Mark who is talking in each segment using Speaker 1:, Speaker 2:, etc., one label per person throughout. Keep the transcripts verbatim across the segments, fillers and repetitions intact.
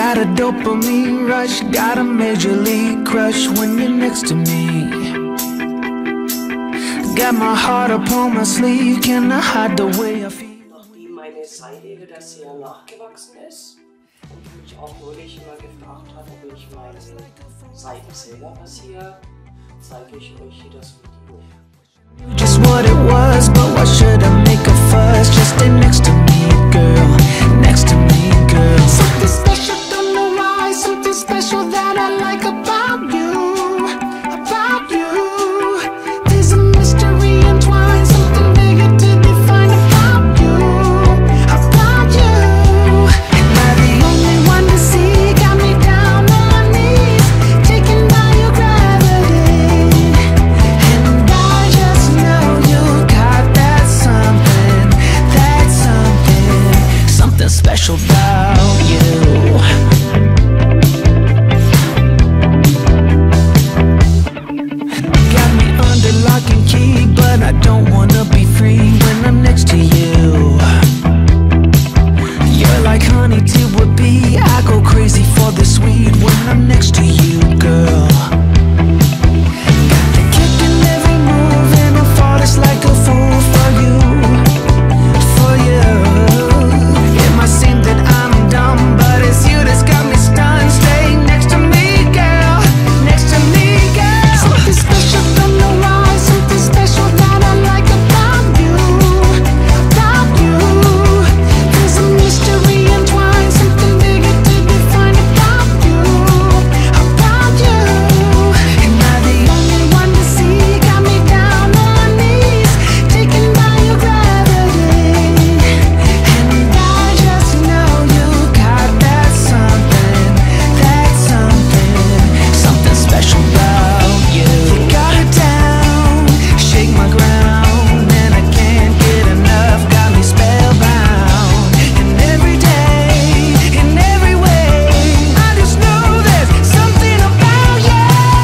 Speaker 1: got a dopamine rush, got a major league crush when you're next to me. Got my heart upon my sleeve, can I hide the way I feel?
Speaker 2: Nachdem meine Seite wieder sehr nachgewachsen ist und ich mich auch neulich immer gefragt habe, ob ich meine Seiten selber rasiere, zeige ich euch hier das Video.
Speaker 1: Just what it was, but why should I make a fuss? Just stay next to me, girl, next to me, girl. Something special, don't know why, something special that I like about you, about you. There's a mystery entwined, something bigger to define about you, about you. Am I the only one to see? Got me down on my knees, taken by your gravity. And I just know you got that something, that something, something special about you. Got me under lock and key, but I don't wanna be free when I'm next to you. You're like honey to a bee, I go crazy for the sweet when I'm next to you, girl. Got the kick in every move and I fall just like a fool for you, for you. It might seem that I'm dumb, but it's you that's got me stunned. Stay next to me, girl, next to me, girl. Something special, don't know why, something special that I like about you, about you. There's a mystery entwined, something bigger to define about you, about you. Am I the only one to see? Got me down on my knees, taken by your gravity. And I just know you got that something, that something, something special about you. You got it down, shake my ground, and I can't get enough, got me spellbound. And every day, in every way, I just know there's something about you.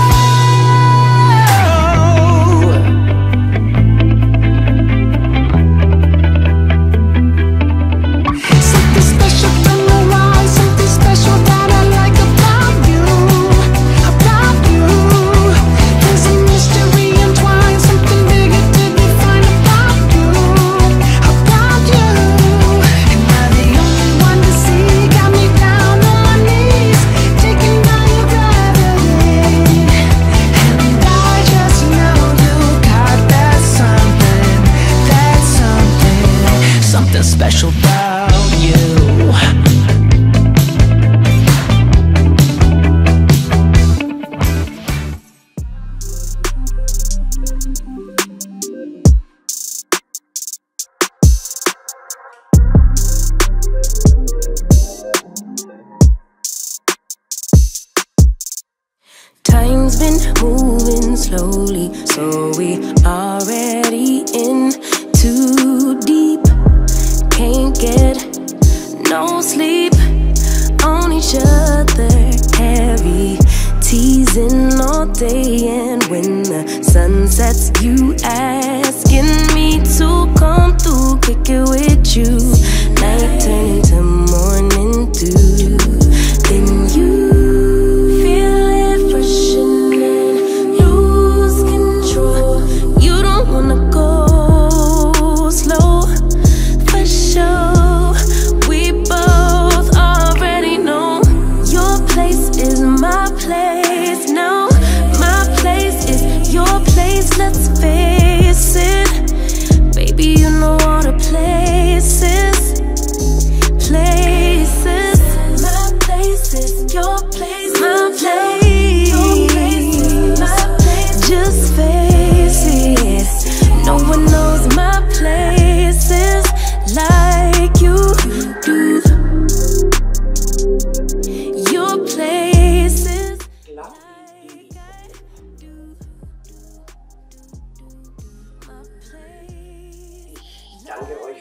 Speaker 1: Something special, don't know why, something special that I like about you, about you. There's a mystery entwined, something bigger to define about you, about you. Am I the only one to see? Got me down on my knees, taken by your gravity. And I just know you got that something, that something, something special about you.
Speaker 3: Time's been moving slowly, so we already in too deep. Can't get no sleep on each other, heavy teasing all day. And when the sun sets, you asking me to come through, kick it with you. Night turn to morning dew, then you feel it freshening, lose control. You don't wanna go slow, for sure. We both already know your place is my place now. My place is your place, let's face it. Baby, you know all the places, places. My place is your place, my place, your place is my place. Just face it, no one knows my places like you do. Your places
Speaker 2: Glatt
Speaker 3: like I do. My place.
Speaker 2: Ich danke euch